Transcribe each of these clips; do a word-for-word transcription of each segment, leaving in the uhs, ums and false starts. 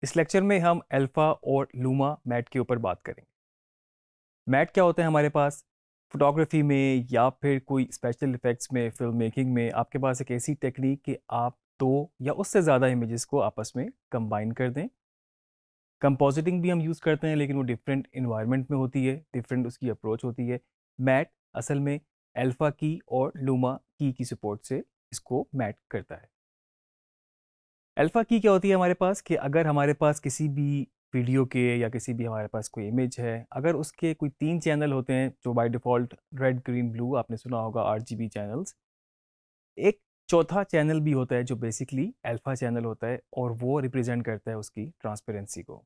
इस लेक्चर में हम अल्फा और लूमा मैट के ऊपर बात करेंगे। मैट क्या होता है हमारे पास फोटोग्राफी में या फिर कोई स्पेशल इफेक्ट्स में, फिल्म मेकिंग में आपके पास एक ऐसी टेक्निक कि आप दो या उससे ज़्यादा इमेजेस को आपस में कंबाइन कर दें। कंपोजिटिंग भी हम यूज़ करते हैं लेकिन वो डिफरेंट इन्वायरमेंट में होती है, डिफरेंट उसकी अप्रोच होती है। मैट असल में अल्फा की और लूमा की की सपोर्ट से इसको मैट करता है। अल्फा की क्या होती है हमारे पास कि अगर हमारे पास किसी भी वीडियो के या किसी भी हमारे पास कोई इमेज है, अगर उसके कोई तीन चैनल होते हैं जो by default red green blue आपने सुना होगा आरजीबी चैनल्स, एक चौथा चैनल भी होता है जो बेसिकली अल्फा चैनल होता है और वो रिप्रेजेंट करता है उसकी ट्रांसपेरेंसी को।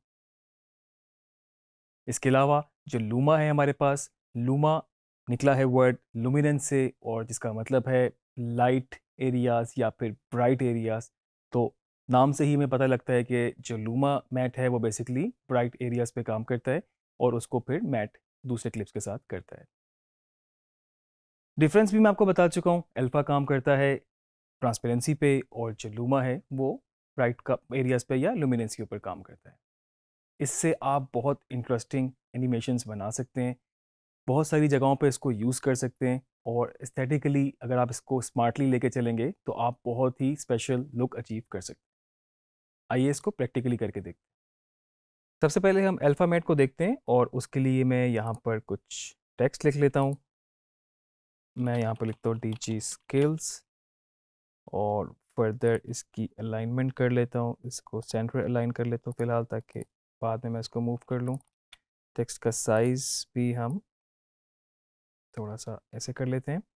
इसके अलावा जो लूमा है हमारे पास, लूमा निकला है वर्ड लुमिनेंस से और जिसका मतलब है लाइट एरियाज या फिर ब्राइट एरियाज। तो नाम से ही हमें पता लगता है कि जो लूमा मैट है वो बेसिकली ब्राइट एरियाज पे काम करता है और उसको फिर मैट दूसरे क्लिप्स के साथ करता है। डिफरेंस भी मैं आपको बता चुका हूँ, अल्फा काम करता है ट्रांसपेरेंसी पे और जो लूमा है वो ब्राइट का एरियाज पे या लुमिनेंस के ऊपर काम करता है। इससे आप बहुत इंटरेस्टिंग एनिमेशंस बना सकते हैं, बहुत सारी जगहों पे इसको यूज़ कर सकते हैं और एस्थेटिकली अगर आप इसको स्मार्टली लेके चलेंगे तो आप बहुत ही स्पेशल लुक अचीव कर सकते हैं। आइए इसको प्रैक्टिकली करके देखते हैं। सबसे पहले हम अल्फ़ामेट को देखते हैं और उसके लिए मैं यहाँ पर कुछ टेक्स्ट लिख लेता हूँ। मैं यहाँ पर लिखता हूँ डी जी स्किल्स और फर्दर इसकी अलाइनमेंट कर लेता हूँ, इसको सेंटर अलाइन कर लेता हूँ फ़िलहाल, ताकि बाद में मैं इसको मूव कर लूँ। टेक्स्ट का साइज़ भी हम थोड़ा सा ऐसे कर लेते हैं।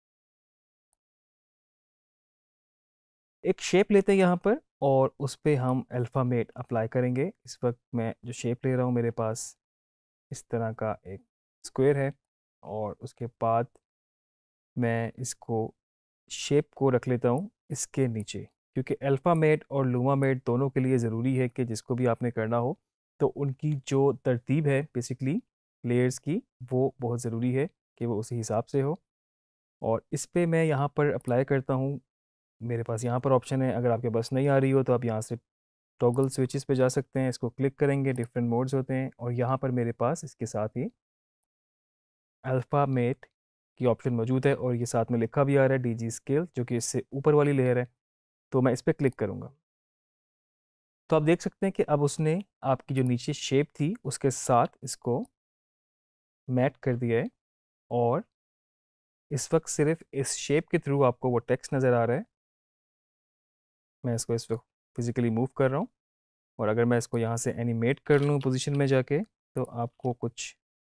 एक शेप लेते हैं यहाँ पर और उस पर हम अल्फ़ामेट अप्लाई करेंगे। इस वक्त मैं जो शेप ले रहा हूँ मेरे पास इस तरह का एक स्क्वायर है और उसके बाद मैं इसको शेप को रख लेता हूँ इसके नीचे, क्योंकि अल्फ़ामेट और लूमामेट दोनों के लिए ज़रूरी है कि जिसको भी आपने करना हो तो उनकी जो तरतीब है बेसिकली लेयर्स की, वो बहुत ज़रूरी है कि वो उसी हिसाब से हो। और इस पे मैं यहाँ पर अप्लाई करता हूँ। मेरे पास यहाँ पर ऑप्शन है, अगर आपके पास नहीं आ रही हो तो आप यहाँ से टॉगल स्विचेस पे जा सकते हैं, इसको क्लिक करेंगे, डिफरेंट मोड्स होते हैं और यहाँ पर मेरे पास इसके साथ ही अल्फ़ामेट की ऑप्शन मौजूद है और ये साथ में लिखा भी आ रहा है डी जी स्केल, जो कि इससे ऊपर वाली लेयर है। तो मैं इस पर क्लिक करूँगा तो आप देख सकते हैं कि अब उसने आपकी जो नीचे शेप थी उसके साथ इसको मैट कर दिया है और इस वक्त सिर्फ इस शेप के थ्रू आपको वो टेक्स्ट नज़र आ रहा है। मैं इसको इस वक्त फिज़िकली मूव कर रहा हूँ और अगर मैं इसको यहाँ से एनिमेट कर लूँ पोजीशन में जाके तो आपको कुछ,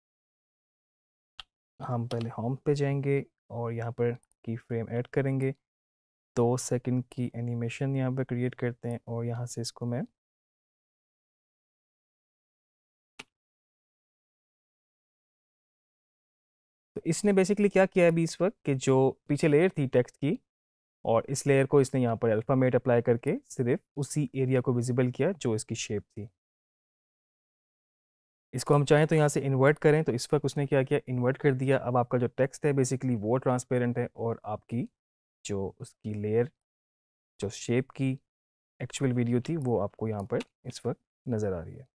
हम पहले होम पे जाएंगे और यहाँ पर की फ्रेम ऐड करेंगे, दो सेकंड की एनिमेशन यहाँ पर क्रिएट करते हैं और यहाँ से इसको मैं तो इसने बेसिकली क्या किया है अभी इस वक्त कि जो पीछे लेयर थी टेक्स्ट की और इस लेयर को इसने यहाँ पर अल्फ़ामेट अप्लाई करके सिर्फ उसी एरिया को विजिबल किया जो इसकी शेप थी। इसको हम चाहें तो यहाँ से इन्वर्ट करें तो इस वक्त उसने क्या किया, इन्वर्ट कर दिया। अब आपका जो टेक्स्ट है बेसिकली वो ट्रांसपेरेंट है और आपकी जो उसकी लेयर, जो शेप की एक्चुअल वीडियो थी वो आपको यहाँ पर इस वक्त नज़र आ रही है।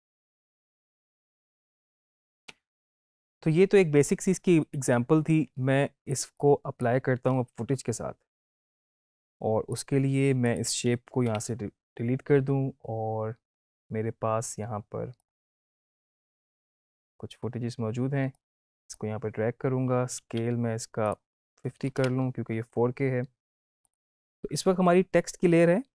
तो ये तो एक बेसिक सी इसकी एग्जांपल थी। मैं इसको अप्लाई करता हूँ फुटेज के साथ और उसके लिए मैं इस शेप को यहाँ से डिलीट कर दूँ और मेरे पास यहाँ पर कुछ फुटेजेस मौजूद हैं। इसको यहाँ पर ड्रैग करूँगा, स्केल मैं इसका फिफ्टी कर लूँ क्योंकि ये फोर के है। तो इस वक्त हमारी टेक्स्ट की लेयर है,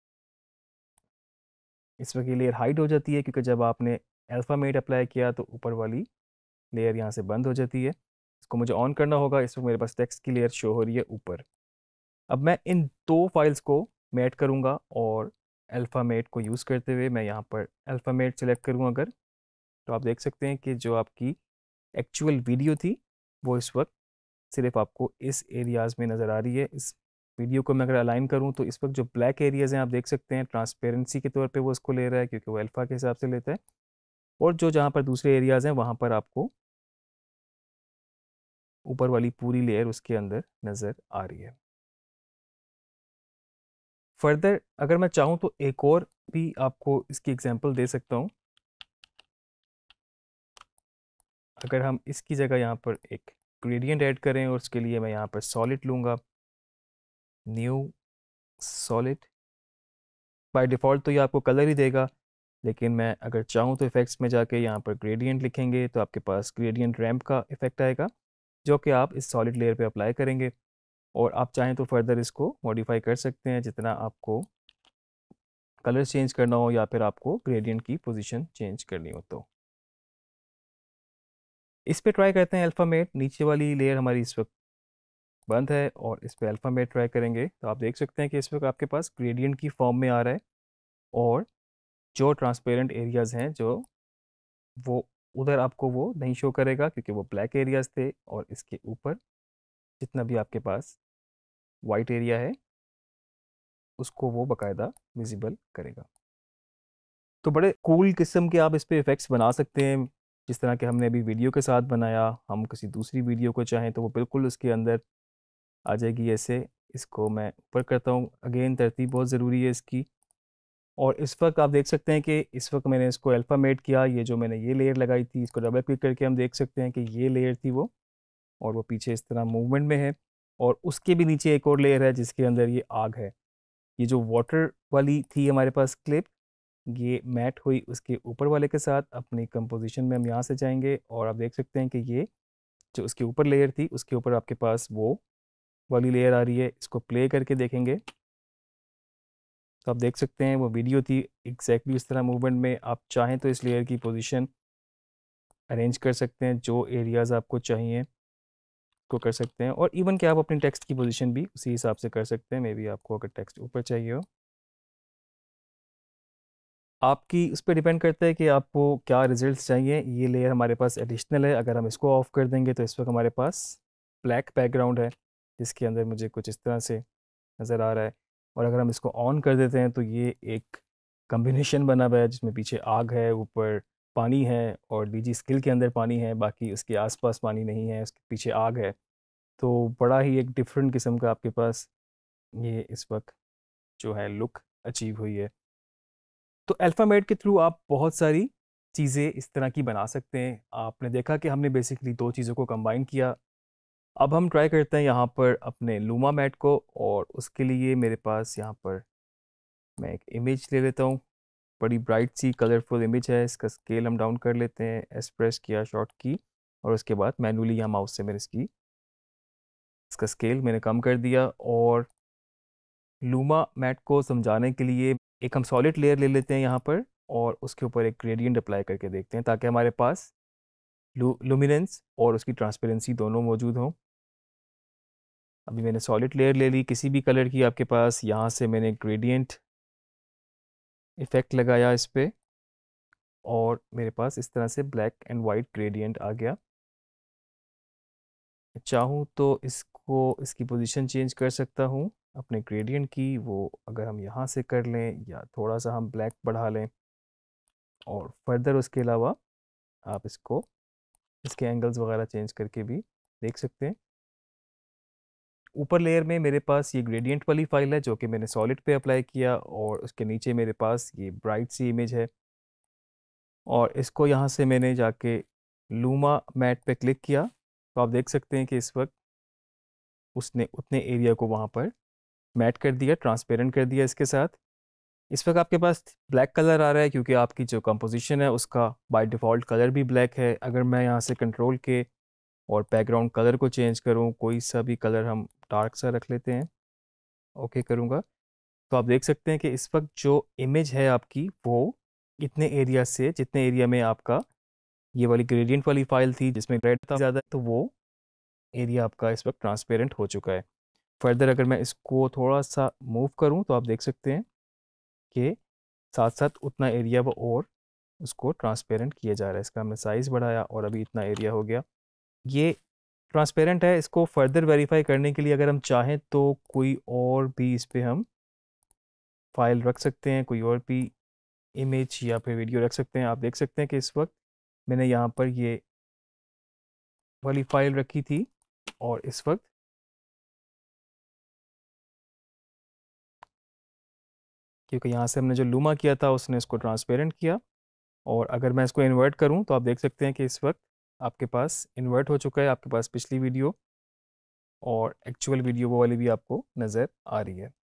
इस वक्त ये लेयर हाइड हो जाती है क्योंकि जब आपने अल्फ़ामेट अप्लाई किया तो ऊपर वाली लेयर यहाँ से बंद हो जाती है। इसको मुझे ऑन करना होगा। इस वक्त मेरे पास टेक्स्ट की लेयर शो हो रही है ऊपर। अब मैं इन दो फाइल्स को मैट करूँगा और अल्फ़ामेट को यूज़ करते हुए मैं यहाँ पर अल्फ़ामेट सेलेक्ट करूँ अगर, तो आप देख सकते हैं कि जो आपकी एक्चुअल वीडियो थी वो इस वक्त सिर्फ आपको इस एरियाज़ में नज़र आ रही है। इस वीडियो को मैं अगर अलाइन करूं तो इस वक्त जो ब्लैक एरियाज़ हैं आप देख सकते हैं ट्रांसपेरेंसी के तौर पे वो इसको ले रहा है क्योंकि वो अल्फ़ा के हिसाब से लेता है, और जो जहां पर दूसरे एरियाज़ हैं वहां पर आपको ऊपर वाली पूरी लेयर उसके अंदर नज़र आ रही है। फर्दर अगर मैं चाहूँ तो एक और भी आपको इसकी एग्जांपल दे सकता हूँ। अगर हम इसकी जगह यहाँ पर एक ग्रेडियंट ऐड करें और उसके लिए मैं यहाँ पर सॉलिड लूँगा, न्यू सॉलिड। बाय डिफ़ॉल्ट तो ये आपको कलर ही देगा, लेकिन मैं अगर चाहूँ तो इफ़ेक्ट्स में जाके यहाँ पर ग्रेडियंट लिखेंगे तो आपके पास ग्रेडियंट रैंप का इफ़ेक्ट आएगा, जो कि आप इस सॉलिड लेयर पे अप्लाई करेंगे। और आप चाहें तो फर्दर इसको मॉडिफाई कर सकते हैं, जितना आपको कलर चेंज करना हो या फिर आपको ग्रेडियंट की पोजीशन चेंज करनी हो। तो इस पे ट्राई करते हैं अल्फ़ामेट। नीचे वाली लेयर हमारी इस वक्त बंद है और इस पे अल्फ़ामेट ट्राई करेंगे तो आप देख सकते हैं कि इस वक्त आपके पास ग्रेडियंट की फॉर्म में आ रहा है, और जो ट्रांसपेरेंट एरियाज़ हैं जो वो उधर आपको वो नहीं शो करेगा, क्योंकि वो ब्लैक एरियाज़ थे, और इसके ऊपर जितना भी आपके पास वाइट एरिया है उसको वो बाकायदा विजिबल करेगा। तो बड़े कूल किस्म के आप इस पे इफ़ेक्ट्स बना सकते हैं, जिस तरह के हमने अभी वीडियो के साथ बनाया। हम किसी दूसरी वीडियो को चाहें तो वो बिल्कुल उसके अंदर आ जाएगी ऐसे। इसको मैं ऊपर करता हूँ, अगेन तरतीब बहुत ज़रूरी है इसकी। और इस वक्त आप देख सकते हैं कि इस वक्त मैंने इसको अल्फ़ामेट किया। ये जो मैंने ये लेयर लगाई थी, इसको डबल क्लिक करके हम देख सकते हैं कि ये लेयर थी वो, और वो पीछे इस तरह मूवमेंट में है। और उसके भी नीचे एक और लेयर है जिसके अंदर ये आग है। ये जो वाटर वाली थी हमारे पास क्लिप, ये मैट हुई उसके ऊपर वाले के साथ। अपनी कंपोजिशन में हम यहाँ से जाएंगे और आप देख सकते हैं कि ये जो उसके ऊपर लेयर थी उसके ऊपर आपके पास वो वाली लेयर आ रही है। इसको प्ले करके देखेंगे तो आप देख सकते हैं वो वीडियो थी एग्जैक्टली इस तरह मूवमेंट में। आप चाहें तो इस लेयर की पोजीशन अरेंज कर सकते हैं, जो एरियाज़ आपको चाहिए को कर सकते हैं। और इवन कि आप अपनी टेक्स्ट की पोजीशन भी उसी हिसाब से कर सकते हैं। मे बी आपको अगर टेक्स्ट ऊपर चाहिए हो, आपकी उस पर डिपेंड करता है कि आपको क्या रिजल्ट्स चाहिए। ये लेयर हमारे पास एडिशनल है। अगर हम इसको ऑफ कर देंगे तो इस वक्त हमारे पास ब्लैक बैकग्राउंड है जिसके अंदर मुझे कुछ इस तरह से नज़र आ रहा है। और अगर हम इसको ऑन कर देते हैं तो ये एक कम्बिनेशन बना हुआ है जिसमें पीछे आग है, ऊपर पानी है, और डीजी स्किल के अंदर पानी है, बाकी उसके आसपास पानी नहीं है, उसके पीछे आग है। तो बड़ा ही एक डिफरेंट किस्म का आपके पास ये इस वक्त जो है लुक अचीव हुई है। तो अल्फ़ामेट के थ्रू आप बहुत सारी चीज़ें इस तरह की बना सकते हैं। आपने देखा कि हमने बेसिकली दो चीज़ों को कंबाइन किया। अब हम ट्राई करते हैं यहाँ पर अपने लूमा मैट को, और उसके लिए मेरे पास यहाँ पर मैं एक इमेज ले लेता हूँ। बड़ी ब्राइट सी कलरफुल इमेज है। इसका स्केल हम डाउन कर लेते हैं, एस प्रेस किया शॉर्ट की, और उसके बाद मैनुअली यहाँ माउस से मैंने इसकी इसका स्केल मैंने कम कर दिया। और लूमा मैट को समझाने के लिए एक हम सॉलिड लेयर ले लेते हैं यहाँ पर, और उसके ऊपर एक ग्रेडियंट अप्लाई करके देखते हैं, ताकि हमारे पास लू लुमिनेंस और उसकी ट्रांसपेरेंसी दोनों मौजूद हों। अभी मैंने सॉलिड लेयर ले ली किसी भी कलर की आपके पास। यहाँ से मैंने ग्रेडियंट इफ़ेक्ट लगाया इस पर, और मेरे पास इस तरह से ब्लैक एंड वाइट ग्रेडियंट आ गया। चाहूँ तो इसको इसकी पोजीशन चेंज कर सकता हूँ अपने ग्रेडियंट की। वो अगर हम यहाँ से कर लें, या थोड़ा सा हम ब्लैक बढ़ा लें, और फर्दर उसके अलावा आप इसको इसके एंगल्स वगैरह चेंज करके भी देख सकते हैं। ऊपर लेयर में मेरे पास ये ग्रेडियंट वाली फाइल है जो कि मैंने सॉलिड पे अप्लाई किया, और उसके नीचे मेरे पास ये ब्राइट सी इमेज है। और इसको यहाँ से मैंने जाके लूमा मैट पे क्लिक किया तो आप देख सकते हैं कि इस वक्त उसने उतने एरिया को वहाँ पर मैट कर दिया, ट्रांसपेरेंट कर दिया इसके साथ। इस वक्त आपके पास ब्लैक कलर आ रहा है क्योंकि आपकी जो कंपोजिशन है उसका बाय डिफ़ॉल्ट कलर भी ब्लैक है। अगर मैं यहाँ से कंट्रोल के और बैकग्राउंड कलर को चेंज करूँ, कोई सा भी कलर हम डार्क सा रख लेते हैं, ओके करूँगा, तो आप देख सकते हैं कि इस वक्त जो इमेज है आपकी वो इतने एरिया से, जितने एरिया में आपका ये वाली ग्रेडियंट वाली फाइल थी जिसमें रेड था ज़्यादा, तो वो एरिया आपका इस वक्त ट्रांसपेरेंट हो चुका है। फर्दर अगर मैं इसको थोड़ा सा मूव करूं तो आप देख सकते हैं कि साथ साथ उतना एरिया वो और उसको ट्रांसपेरेंट किया जा रहा है। इसका हमने साइज़ बढ़ाया और अभी इतना एरिया हो गया। ये ट्रांसपेरेंट है। इसको फर्दर वेरीफाई करने के लिए अगर हम चाहें तो कोई और भी इस पर हम फाइल रख सकते हैं, कोई और भी इमेज या फिर वीडियो रख सकते हैं। आप देख सकते हैं कि इस वक्त मैंने यहाँ पर ये वाली फाइल रखी थी, और इस वक्त क्योंकि यहाँ से हमने जो लूमा किया था उसने इसको ट्रांसपेरेंट किया। और अगर मैं इसको इन्वर्ट करूँ तो आप देख सकते हैं कि इस वक्त आपके पास इन्वर्ट हो चुका है, आपके पास पिछली वीडियो और एक्चुअल वीडियो वो वाली भी आपको नज़र आ रही है।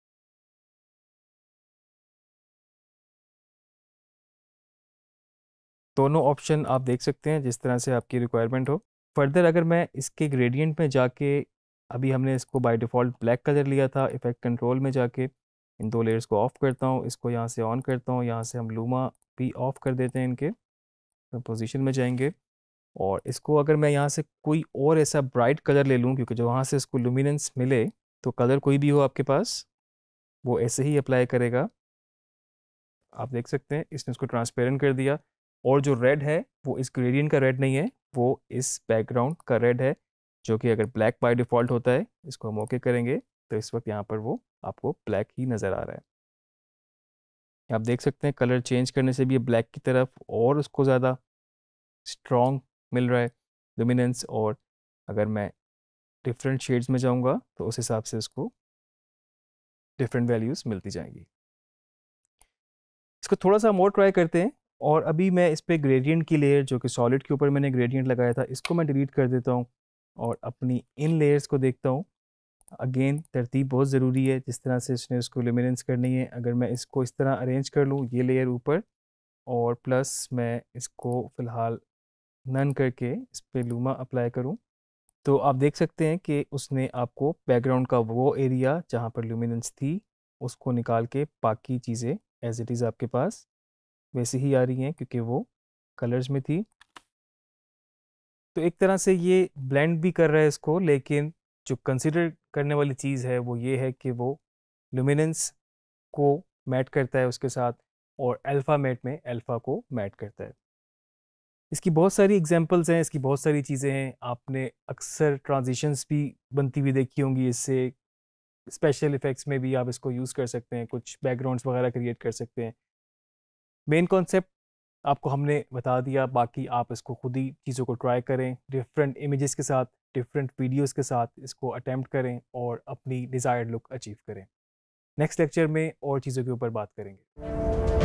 दोनों ऑप्शन आप देख सकते हैं जिस तरह से आपकी रिक्वायरमेंट हो। फर्दर अगर मैं इसके ग्रेडियंट में जाके, अभी हमने इसको बाय डिफ़ॉल्ट ब्लैक कलर लिया था, इफ़ेक्ट कंट्रोल में जाके इन दो लेयर्स को ऑफ़ करता हूँ, इसको यहाँ से ऑन करता हूँ, यहाँ से हम लूमा भी ऑफ़ कर देते हैं इनके, पोजीशन में जाएंगे। और इसको अगर मैं यहाँ से कोई और ऐसा ब्राइट कलर ले लूँ, क्योंकि जो वहाँ से इसको लुमिनेंस मिले, तो कलर कोई भी हो आपके पास वो ऐसे ही अप्लाई करेगा। आप देख सकते हैं इसने उसको ट्रांसपेरेंट कर दिया। और जो रेड है वो इस ग्रेडियंट का रेड नहीं है, वो इस बैकग्राउंड का रेड है, जो कि अगर ब्लैक बाय डिफ़ॉल्ट होता है, इसको हम ओके करेंगे तो इस वक्त यहाँ पर वो आपको ब्लैक ही नज़र आ रहा है। आप देख सकते हैं कलर चेंज करने से भी ये ब्लैक की तरफ और उसको ज़्यादा स्ट्रॉन्ग मिल रहा है लुमिनेंस। और अगर मैं डिफरेंट शेड्स में जाऊंगा तो उस हिसाब से उसको डिफरेंट वैल्यूज़ मिलती जाएंगी। इसको थोड़ा सा हम और ट्राई करते हैं। और अभी मैं इस पर ग्रेडियंट की लेयर, जो कि सॉलिड के ऊपर मैंने ग्रेडियंट लगाया था, इसको मैं डिलीट कर देता हूँ और अपनी इन लेयर्स को देखता हूँ। अगेन तरतीब बहुत ज़रूरी है, जिस तरह से इसने उसको लुमिनेंस करनी है। अगर मैं इसको इस तरह अरेंज कर लूँ, ये लेयर ऊपर, और प्लस मैं इसको फ़िलहाल नन करके इस पर लूमा अप्लाई करूँ, तो आप देख सकते हैं कि उसने आपको बैकग्राउंड का वो एरिया जहाँ पर लुमिनेंस थी उसको निकाल के बाकी चीज़ें एज इट इज़ आपके पास वैसे ही आ रही हैं, क्योंकि वो कलर्स में थी। तो एक तरह से ये ब्लेंड भी कर रहा है इसको, लेकिन जो कंसिडर करने वाली चीज़ है वो ये है कि वो लुमिनेंस को मैट करता है उसके साथ, और अल्फ़ा मैट में अल्फ़ा को मैट करता है। इसकी बहुत सारी एग्जांपल्स हैं, इसकी बहुत सारी चीज़ें हैं। आपने अक्सर ट्रांजिशंस भी बनती हुई देखी होंगी इससे। स्पेशल इफ़ेक्ट्स में भी आप इसको यूज़ कर सकते हैं, कुछ बैकग्राउंड्स वगैरह क्रिएट कर सकते हैं। मेन कॉन्सेप्ट आपको हमने बता दिया, बाकी आप इसको खुद ही चीज़ों को ट्राई करें, डिफरेंट इमेजेस के साथ, डिफरेंट वीडियोस के साथ इसको अटेम्प्ट करें और अपनी डिज़ायर्ड लुक अचीव करें। नेक्स्ट लेक्चर में और चीज़ों के ऊपर बात करेंगे।